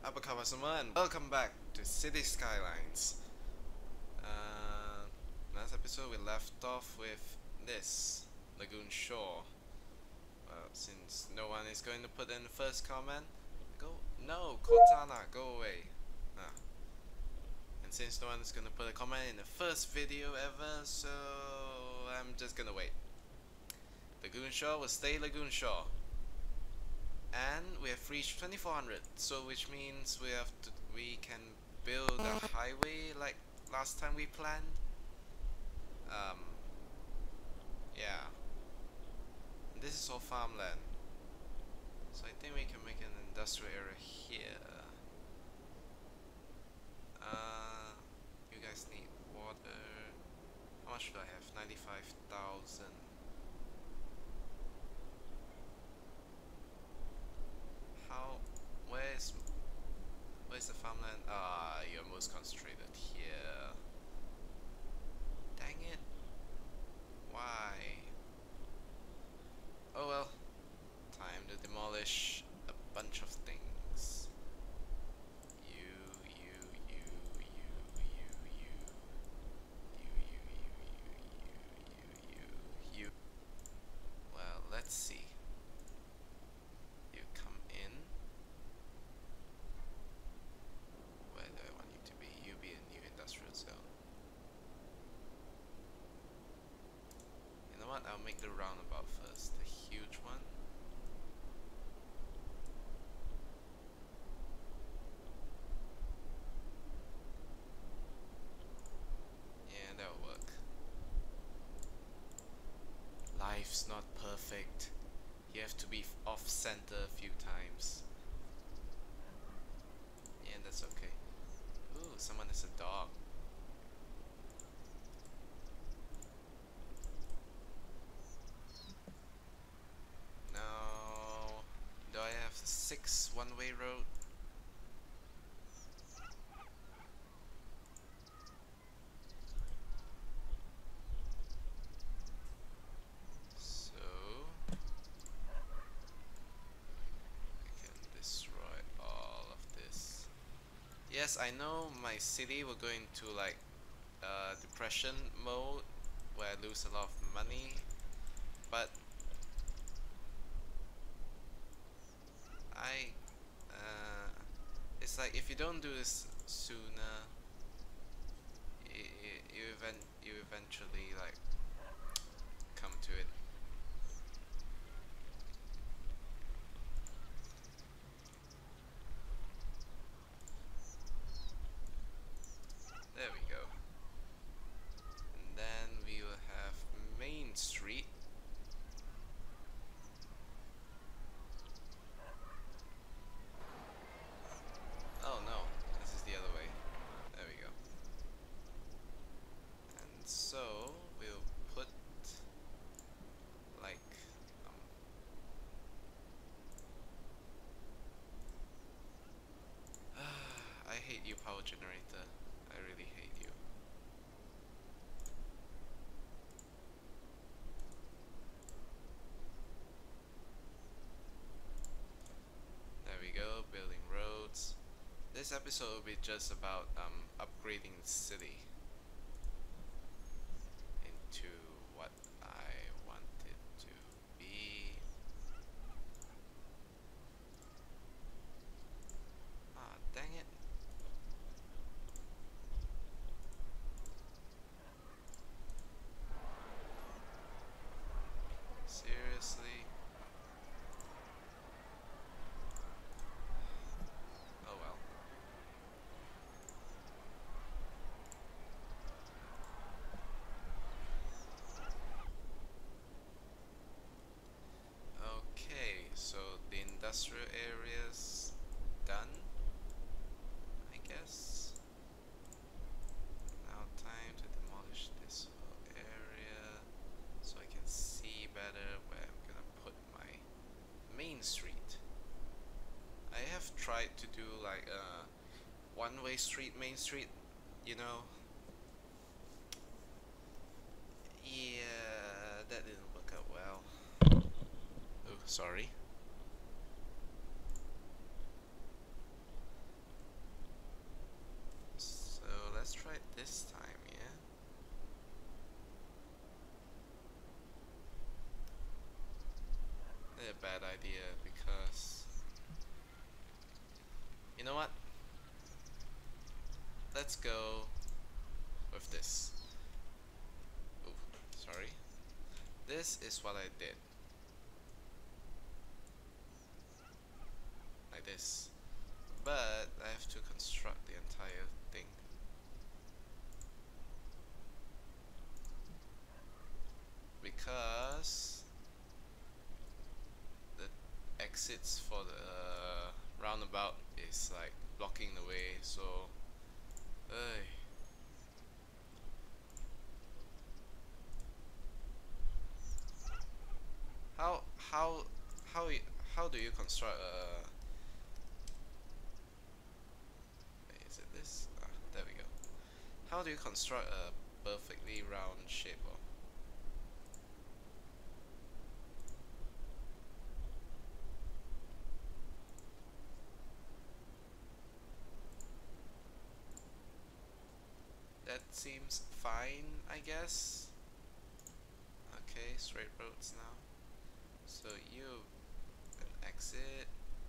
Apa kabar semua and welcome back to City Skylines. Last episode we left off with this Lagoon Shore. Well, since no one is going to put in the first comment, no, Cortana, go away. Ah. And since no one is going to put a comment in the first video ever, so I'm just gonna wait. Lagoon Shore will stay Lagoon Shore. And we have reached 2400, so which means we can build a highway like last time we planned. Yeah. And this is all farmland, so I think we can make an industrial area here. You guys need water. How much do I have? 95,000. How? Where's the farmland? Ah, you're most concentrated here. Dang it. Why? Oh well. Time to demolish a bunch of things. You. Well, let's see. You come in. Where do I want you to be? You be a new industrial zone. You know what? I'll make the roundabout first. The huge one. Yeah, that'll work. Life's not perfect. You have to be off center a few times. Yeah, that's okay. Ooh, someone has a dog. Now, do I have 6 one-way road? So I can destroy all of this. Yes, I know my city will go into like depression mode where I lose a lot of money, but I it's like if you don't do this sooner, you eventually like come to it. There we go. And then we will have Main Street. Oh no, this is the other way. There we go. And so we'll put like I hate you, power generator. I really hate you. There we go, building roads. This episode will be just about upgrading the city into what I want it to be. Ah, dang it. Seriously? Oh well. Okay, so the industrial area's done, I guess. Now time to demolish this whole area so I can see better where I'm gonna put my main street. I have tried to do like a one-way street, main street, you know. Yeah, that didn't work out well. Oh, sorry. You know what? Let's go with this. Oh, sorry. This is what I did. Like this. But I have to construct the entire thing. Because the exits for the roundabout is like blocking the way, so how how how how do you construct a wait, is it this? Ah, there we go. How do you construct a perfectly round shape? Or that seems fine, I guess. Okay, straight roads now. So you an exit.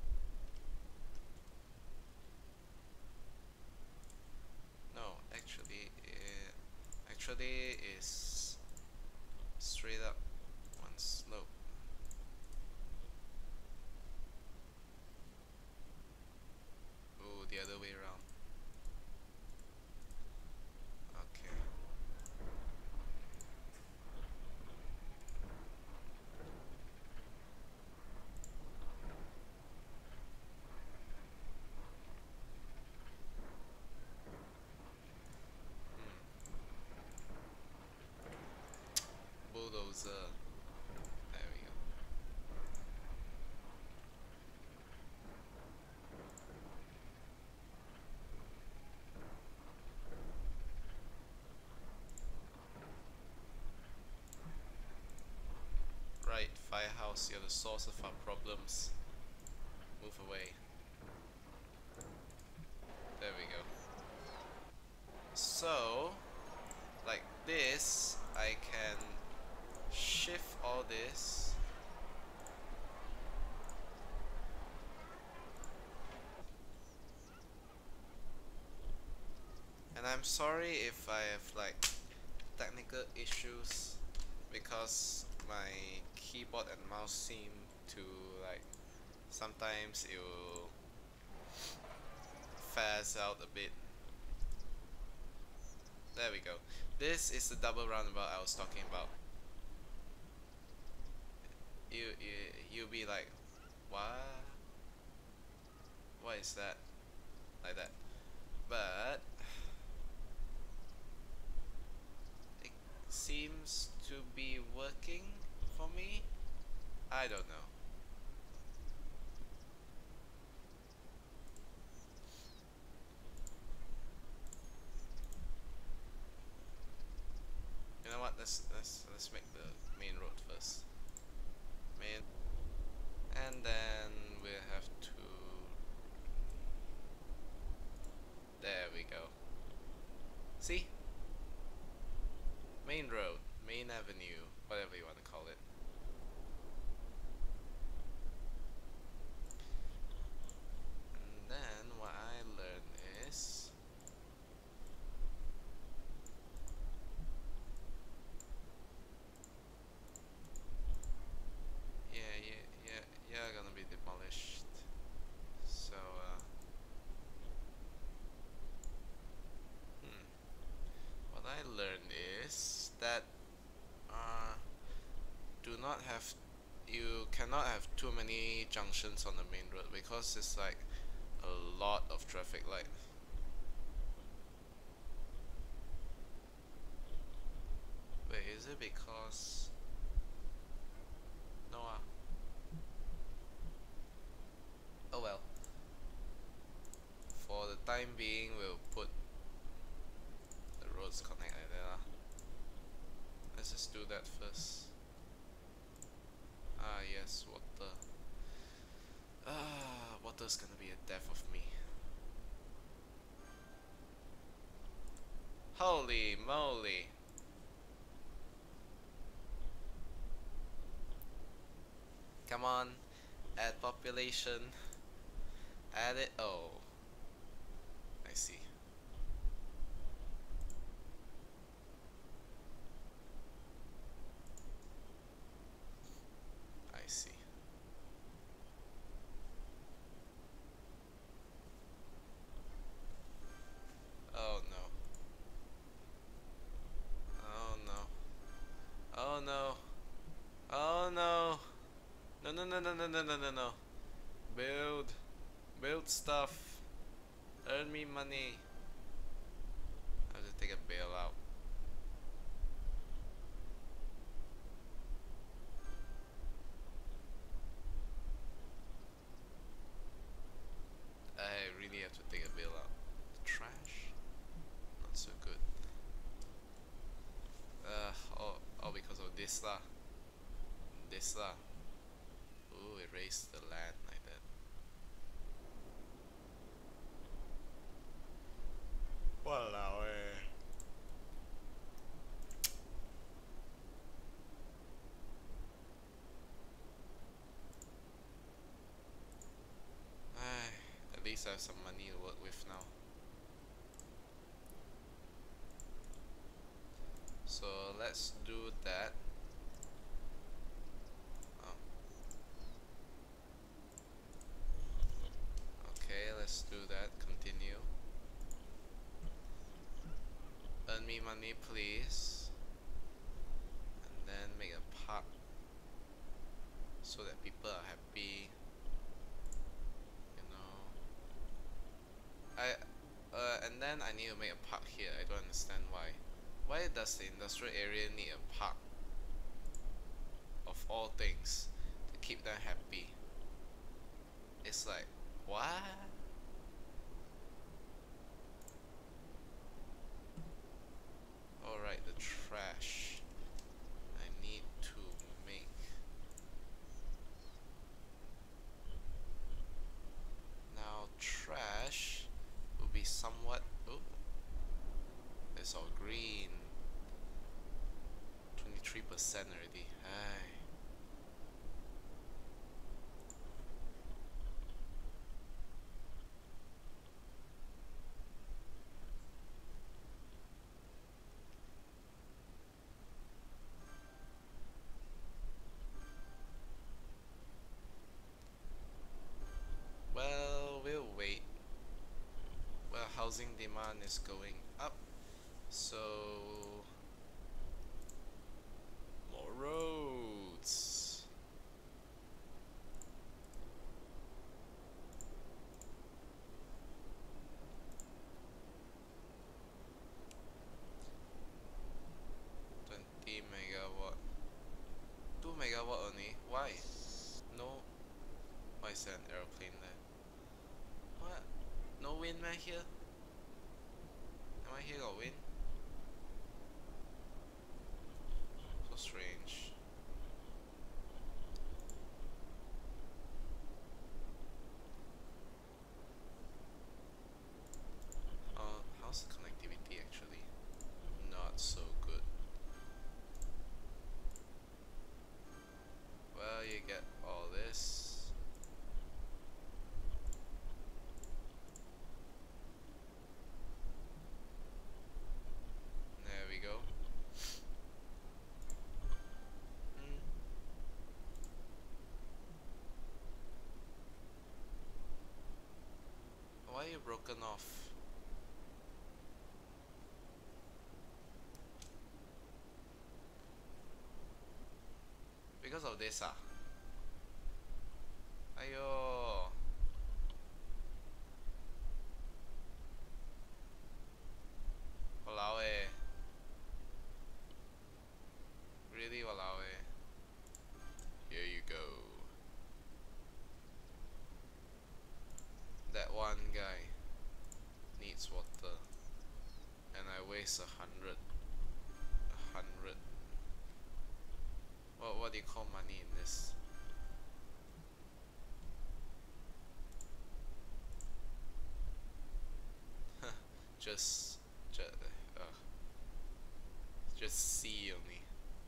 No, actually is straight up one slope. Ooh, the other way around. Okay. Hmm. Bulldozer. There we go. Right, Firehouse, you're the source of our problems. Move away. There we go. So, like this, I can shift all this. And I'm sorry if I have like technical issues because my keyboard and mouse seem to like sometimes it will fast out a bit. There we go. This is the double roundabout I was talking about. You'll be like, what? What is that? Like that. But it seems to be working for me. I don't know. You know what? Let's make the main road first. Main, and then we have to. There we go. See? Main road, main avenue, whatever you want to call it. And then what I learned is yeah, gonna be demolished. So what I learned is that uh, do not have you cannot have too many junctions on the main road because it's like a lot of traffic light. Wait, is it because no oh well. For the time being we'll put the roads connect like that lah. Let's just do that first. Ah yes, water. Ah, water's gonna be a death of me. Holy moly. Come on, add population. Add it. Oh. see. I see. Oh no. Oh no. Oh no. Oh no. No no no no no no no no no. Build. Build stuff. Earn me money. I have to take a bailout. I really have to take a bailout. Trash? Not so good. All because of this lah. This lah. Ooh, erase the land like that. Walao eh. Ay, at least I have some money to work with now. So let's do that. Oh. Okay, let's do that. Continue. Earn me money, please. And then make a park so that people are happy. You know. And then I need to make a park here. I don't understand why. Why does the industrial area need a park? Of all things, to keep them happy. It's like, what? Alright, the trash. I need to make. Now, trash will be somewhat. Oh, it's all green. 23% already. Ay. Well, we'll wait. Well, housing demand is going up, so more roads. Megawatt. 2 megawatt only. Why? No. Why is there an aeroplane there? What? No wind man here? Am I here got wind? So strange. How's the connectivity actually? Not so good. Well, you get all this. There we go. Why are you broken off? Because of this ah? Aiyo. Walao eh. Really walao eh. Here you go. That one guy needs water, and I waste 100. 100. What do you call money in this? just, just, uh, just C only.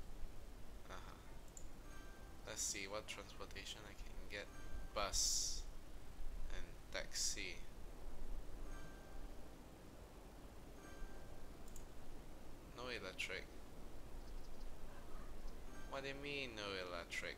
Let's see what transportation I can get. Bus and taxi. What do you mean no electric?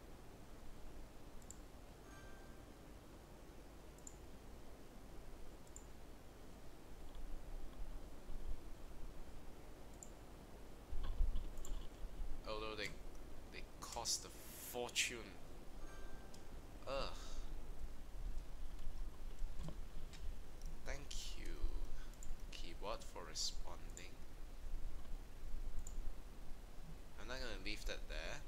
Although they cost a fortune. Ugh. Thank you, keyboard, for responding. I'm not gonna leave that there.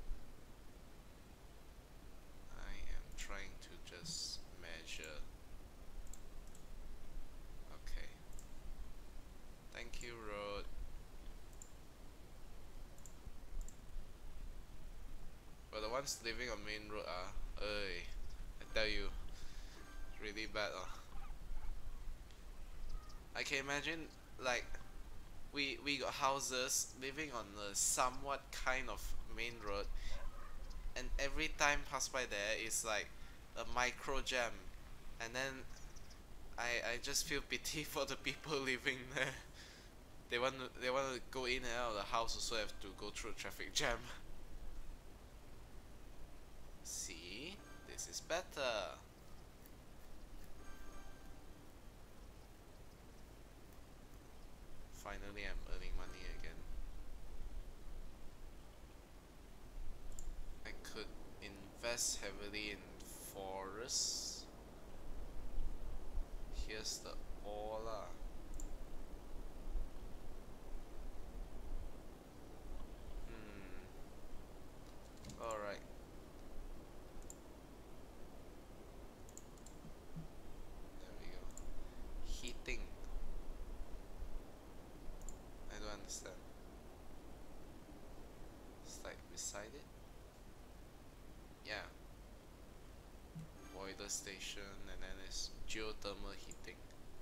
I am trying to just measure. Okay. Thank you, road. But the ones living on main road are, I tell you, really bad. I can imagine, like, we got houses living on a somewhat kind of main road, and every time pass by there is like a micro jam, and then I just feel pity for the people living there. They want to go in and out of the house, also have to go through a traffic jam. See, this is better. Finally, I'm earning money again. I could invest heavily in forests. Here's the ore lah. Alright. There we go. Heating. I don't understand. It's like beside it? Yeah. Boiler station, and then it's geothermal heating.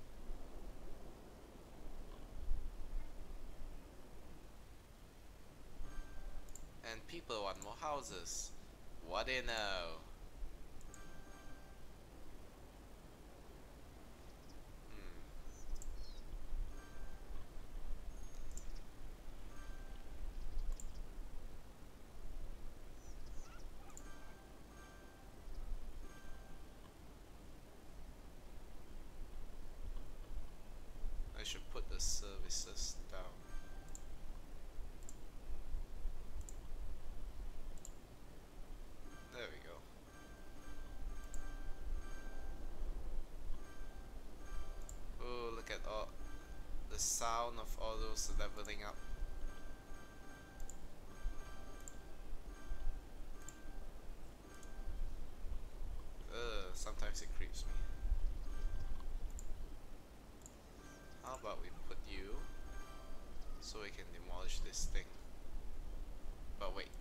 And people want more houses. What do you know? I should put the services down. There we go. Oh, look at all the sound of all those leveling up. Sometimes it creeps me. How about we put you so we can demolish this thing? But wait.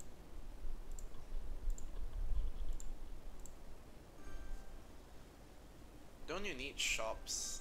Don't you need shops?